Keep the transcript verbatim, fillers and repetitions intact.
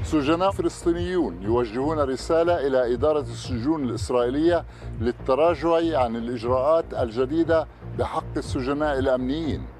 سجناء فلسطينيون يوجهون رسالة إلى إدارة السجون الإسرائيلية للتراجع عن الإجراءات الجديدة بحق السجناء الأمنيين.